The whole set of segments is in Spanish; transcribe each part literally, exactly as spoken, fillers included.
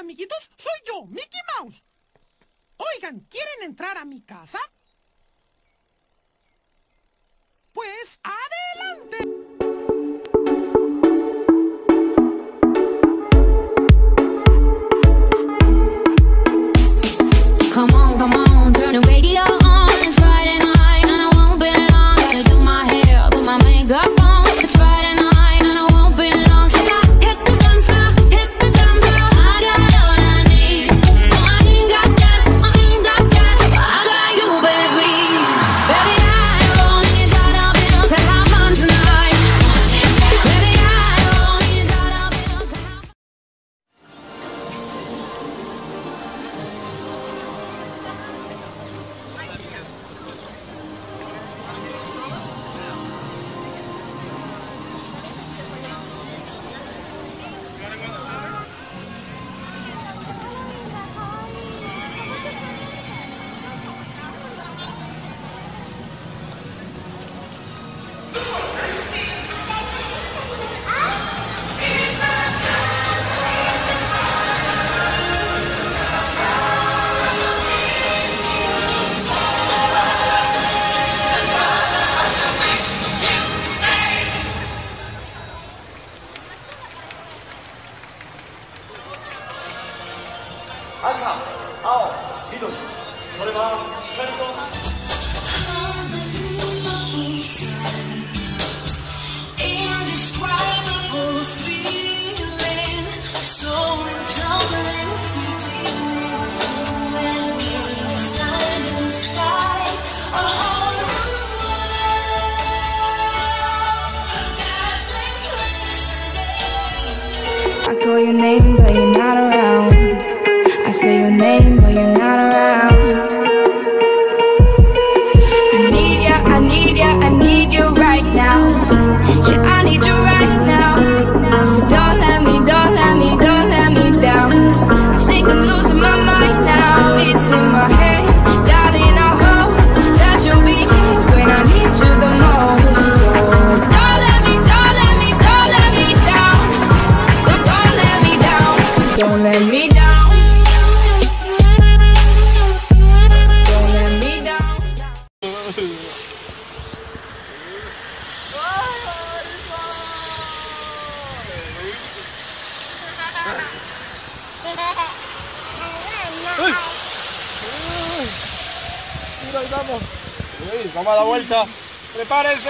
amiguitos, soy yo, Mickey Mouse. Oigan, ¿quieren entrar a mi casa? Pues adelante. Come on, come on, turn the radio on. It's Friday night and I won't be long. Gotta do my hair, put my makeup on. It's Friday night and I won't be long. So I hit the dance floor, hit the dance floor. I got all I need. No, I ain't got cash, I ain't got cash, but I got you, baby. Baby, I don't need dollar bills to have fun tonight. Baby, I don't need dollar bills to have fun. 赤、青、緑、それは光と I call your name, but you're not around. I say your name, but you're not around. I need ya, I need ya, I need you right now. Yeah, I need you right now. So don't let me, don't let me, don't let me down. I think I'm losing my mind now. It's in my head, darling, I hope that you'll be here when I need you the most. So don't let me, don't let me, don't let me down. Don't, don't let me down. Don't let me down. Don't let me down. Mira, ahí vamos. Uy, vamos a dar vuelta. ¡Prepárense!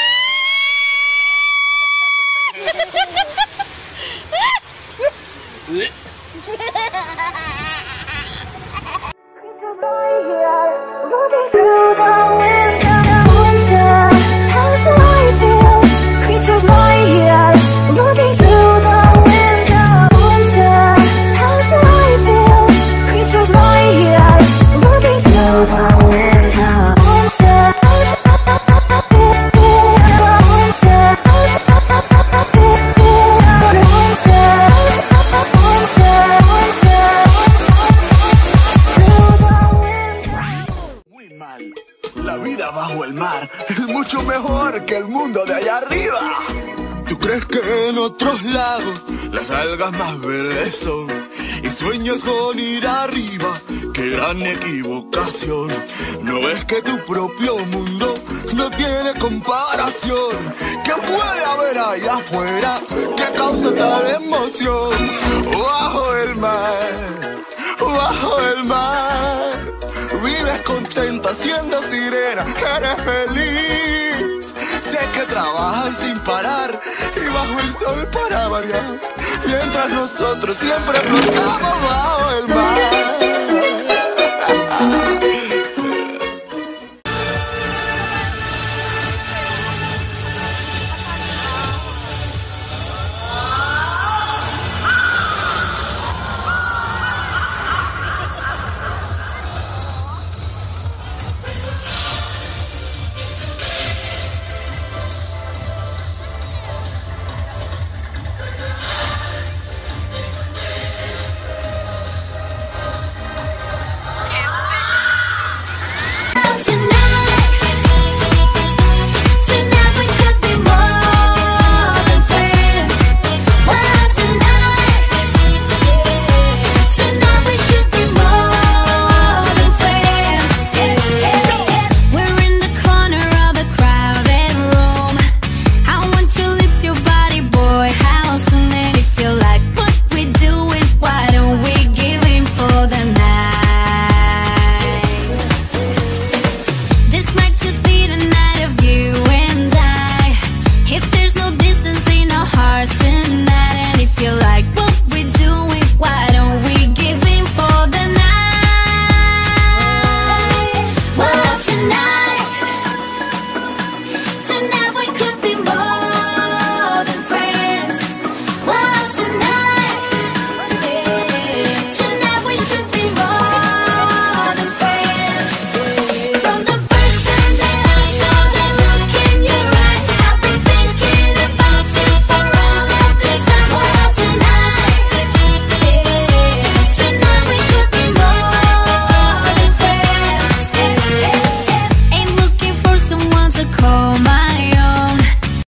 La vida bajo el mar es mucho mejor que el mundo de allá arriba. ¿Tú crees que en otros lados las algas más verdes son? Y sueñas con ir arriba, qué gran equivocación. ¿No ves que tu propio mundo no tiene comparación? ¿Qué puede haber allá afuera que causa tal emoción? Bajo el mar, bajo el mar, vives contenta siendo sirena, eres feliz. Sé que trabajas sin parar y bajo el sol para variar, mientras nosotros siempre flotamos bajo el mar.